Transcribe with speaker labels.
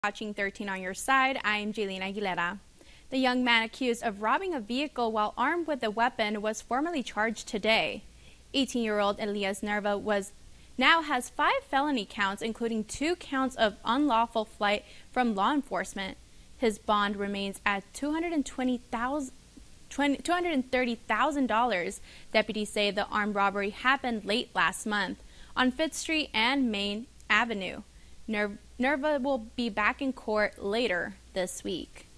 Speaker 1: Watching 13 on your side, I'm Jaylene Aguilera. The young man accused of robbing a vehicle while armed with a weapon was formally charged today. 18-year-old Elias Nerva now has 5 felony counts, including 2 counts of unlawful flight from law enforcement. His bond remains at $230,000. Deputies say the armed robbery happened late last month on 5th Street and Main Avenue. Nerva will be back in court later this week.